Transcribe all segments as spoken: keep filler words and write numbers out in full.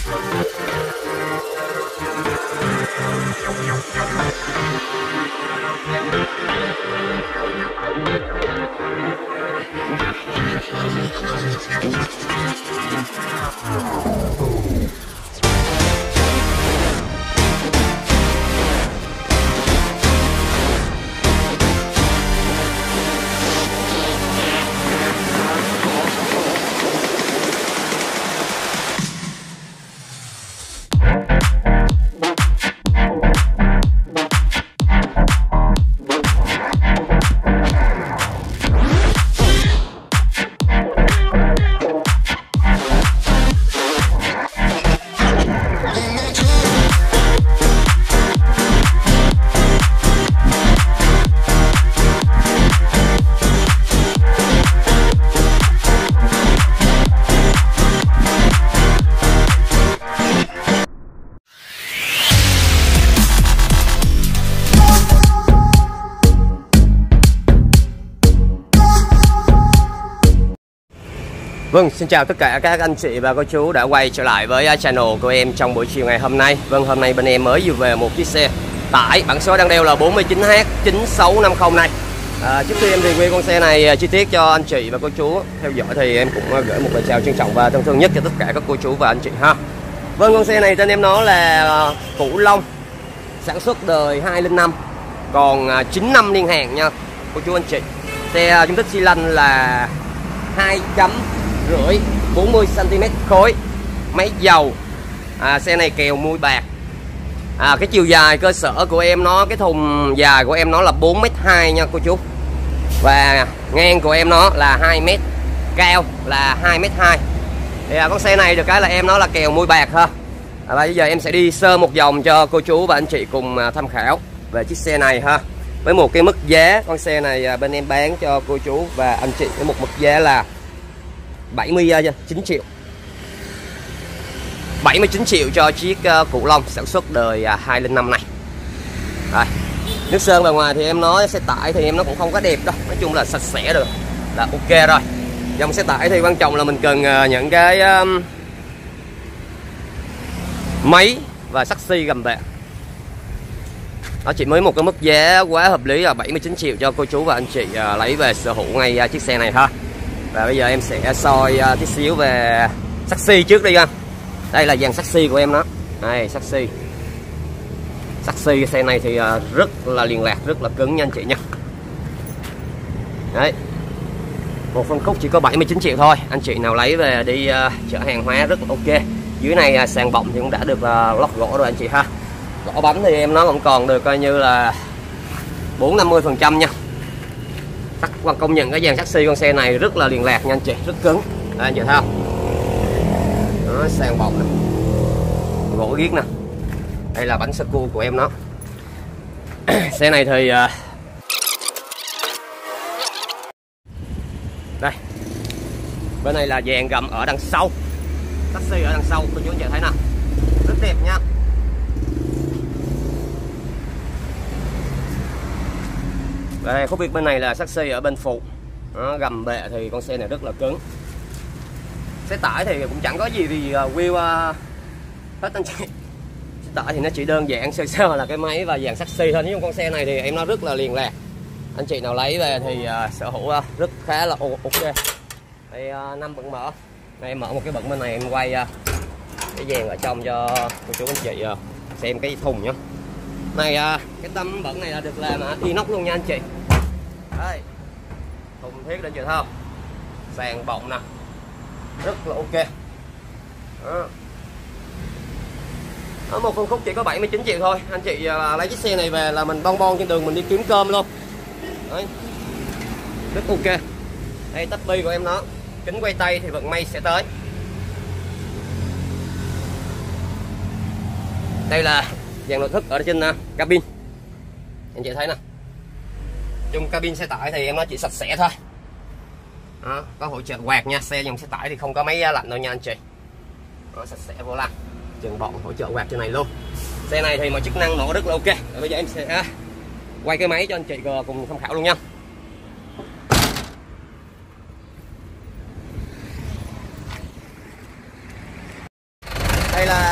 Vâng, xin chào tất cả các anh chị và cô chú đã quay trở lại với channel của em trong buổi chiều ngày hôm nay. Vâng, hôm nay bên em mới vừa về một chiếc xe tải bản số đang đeo là bốn chín H chín sáu năm không này. À, trước khi em review con xe này chi tiết cho anh chị và cô chú theo dõi thì em cũng gửi một lời chào trân trọng và thân thương nhất cho tất cả các cô chú và anh chị ha. Vâng, con xe này tên em nó là Cửu Long, sản xuất đời hai không năm, còn chín năm niên hạn nha cô chú anh chị. Xe dung tích xi lanh là hai chấm rưỡi, bốn mươi xăng ti mét khối, máy dầu. À, xe này kèo mui bạc. À, cái chiều dài cơ sở của em nó, cái thùng dài của em nó là bốn mét hai nha cô chú, và ngang của em nó là hai mét, cao là hai mét hai. Thì à, con xe này được cái là em nó là kèo mui bạc ha. À, và bây giờ em sẽ đi sơ một vòng cho cô chú và anh chị cùng à, tham khảo về chiếc xe này ha. Với một cái mức giá con xe này à, bên em bán cho cô chú và anh chị với một mức giá là bảy mươi chín triệu. bảy mươi chín triệu cho chiếc uh, Cửu Long sản xuất đời uh, hai không năm này. Rồi. Nước sơn bề ngoài thì em nói xe tải thì em nó cũng không có đẹp đâu, nói chung là sạch sẽ được là ok rồi. Dòng xe tải thì quan trọng là mình cần uh, những cái um, máy và saxi gầm bệ. Nó chỉ mới một cái mức giá quá hợp lý là bảy mươi chín triệu cho cô chú và anh chị uh, lấy về sở hữu ngay uh, chiếc xe này ha. Và bây giờ em sẽ soi uh, tí xíu về saxi trước đi ha. Đây là dàn saxi của em đó. Đây, saxi. Saxi cái xe này thì uh, rất là liền lạc, rất là cứng nha anh chị nha. Đấy. Một phân khúc chỉ có bảy mươi chín triệu thôi. Anh chị nào lấy về đi uh, chở hàng hóa rất là ok. Dưới này uh, sàn bọng thì cũng đã được uh, lót gỗ rồi anh chị ha. Gỗ bấm thì em nó cũng còn được coi như là bốn năm mươi phần trăm nha. Hoặc công nhận cái dàn saxi con xe này rất là liền lạc nha anh chị, rất cứng. Đây anh chị thấy không? Đó, sàn bọc này, gỗ ghiếc nè. Đây là bánh sơ cua của em nó. Xe này thì uh... đây, bên này là dàn gầm ở đằng sau, saxi ở đằng sau, cô chú anh chị thấy nè, rất đẹp nha. Đây, khúc việt bên này là saxi ở bên phụ. Đó, gầm bệ thì con xe này rất là cứng. Xe tải thì cũng chẳng có gì vì uh, wheel uh, hết anh chị. Xe tải thì nó chỉ đơn giản sơ sơ là cái máy và dàn saxi thôi. Nhưng con xe này thì em nó rất là liền lạc. Anh chị nào lấy về thì uh, sở hữu uh, rất khá là ok. Đây uh, năm bận mở. Đây em mở một cái bận bên này em quay uh, cái dàn ở trong cho cô chú anh chị uh, xem cái thùng nhá. Này uh, cái tấm bận này là được làm uh, inox luôn nha anh chị. Đây, thùng thiết lên chưa thấy không? Sàn bọng nè, rất là ok. Đó. Ở một phân khúc chỉ có bảy mươi chín triệu thôi. Anh chị uh, lấy chiếc xe này về là mình bon bon trên đường mình đi kiếm cơm luôn. Đấy. Rất ok. Đây tắp bi của em nó, kính quay tay thì vận may sẽ tới. Đây là dàn nội thất ở trên uh, cabin. Anh chị thấy nè. Trong cabin xe tải thì em nó chỉ sạch sẽ thôi. Đó, có hỗ trợ quạt nha. Xe dòng xe tải thì không có máy lạnh đâu nha anh chị. Đó, sạch sẽ vô lăng. Trường bọn hỗ trợ quạt trên này luôn. Xe này thì mọi chức năng nó rất là ok. Rồi bây giờ em sẽ quay cái máy cho anh chị cùng tham khảo luôn nha. Đây là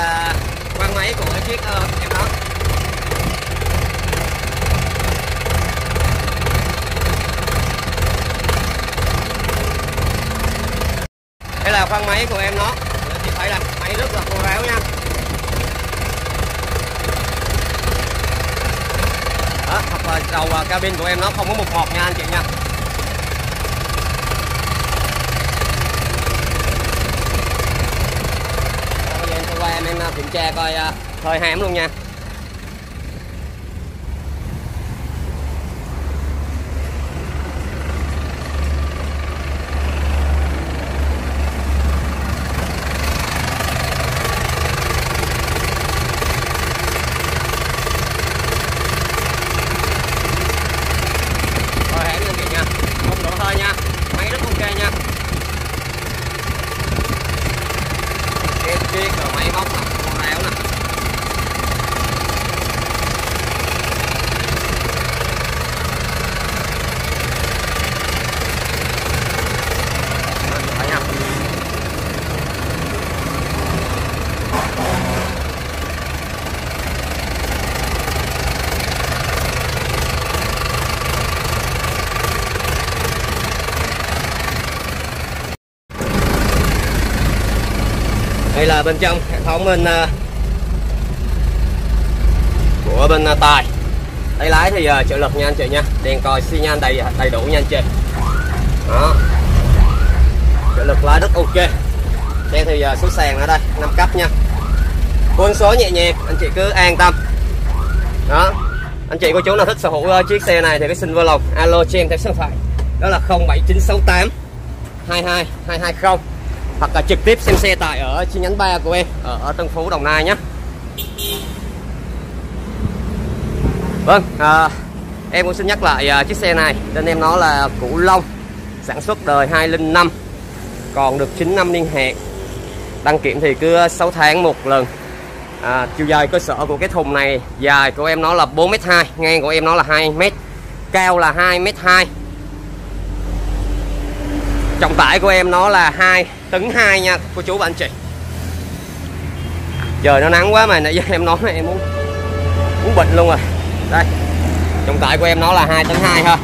là khoang máy của em nó, chị thấy là máy rất là khô ráo nha. Đó, hoặc là đầu cabin của em nó không có mục mọt nha anh chị nha. Bây giờ em sẽ qua em, em kiểm tra coi hơi hãm luôn nha. Đây là bên trong hệ thống bên uh, của bên uh, tài. Tay lái thì uh, trợ lực nha anh chị nha, đèn còi xi nhan đầy đầy đủ nha anh chị. Đó, trợ lực lái rất ok. Xe thì uh, số sàn ở đây năm cấp nha, quân số nhẹ nhàng, anh chị cứ an tâm. Đó, anh chị cô chú nào thích sở hữu uh, chiếc xe này thì cứ xin vui lòng alo cho em theo số điện thoại đó là không bảy chín sáu tám hai hai hai hai không, hoặc là trực tiếp xem xe tại ở chi nhánh ba của em ở, ở Tân Phú, Đồng Nai nhé. Vâng, à, em cũng xin nhắc lại à, chiếc xe này tên em nó là Cửu Long, sản xuất đời hai không năm, còn được chín năm niên hạn, đăng kiểm thì cứ sáu tháng một lần. À, chiều dài cơ sở của cái thùng này, dài của em nó là bốn mét hai, ngang của em nó là hai mét, cao là hai mét hai. Trọng tải của em nó là hai tấn hai nha cô chú và anh chị. Trời nó nắng quá mà nãy giờ em nói em muốn muốn bệnh luôn rồi. Đây, trọng tải của em nó là hai tấn hai ha.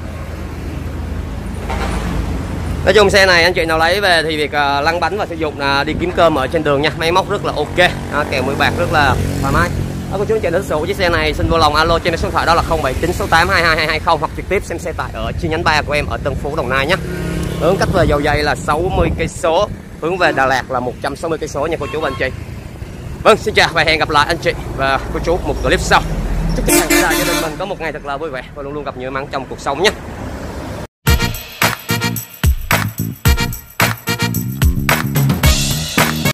Nói chung xe này anh chị nào lấy về thì việc uh, lăn bánh và sử dụng uh, đi kiếm cơm ở trên đường nha, máy móc rất là ok, à, kèo mười bạc rất là thoải mái. Đó, cô chú anh chị thích sở hữu chiếc xe này xin vui lòng alo trên số điện thoại đó là không bảy chín sáu tám hai hai hai hai không, hoặc trực tiếp xem xe tại ở chi nhánh ba của em ở Tân Phú, Đồng Nai nhé. Hướng cách về Dầu Giây là sáu mươi cây số, hướng về Đà Lạt là một trăm sáu mươi cây số nha cô chú và anh chị. Vâng, xin chào và hẹn gặp lại anh chị và cô chú một clip sau. Chúc cho gia đình mình có một ngày thật là vui vẻ và luôn luôn gặp nhiều may mắn trong cuộc sống nhé.